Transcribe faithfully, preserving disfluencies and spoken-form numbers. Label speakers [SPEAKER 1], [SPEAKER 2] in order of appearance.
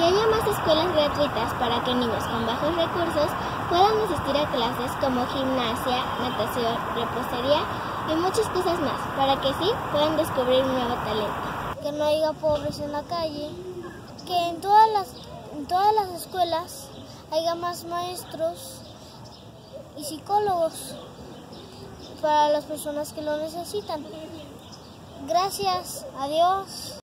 [SPEAKER 1] que haya más escuelas gratuitas para que niños con bajos recursos puedan asistir a clases como gimnasia, natación, repostería y muchas cosas más, para que sí puedan descubrir un nuevo talento.
[SPEAKER 2] Que no haya pobres en la calle, que en todas las, en todas las escuelas haya más maestros y psicólogos para las personas que lo necesitan. Gracias, adiós.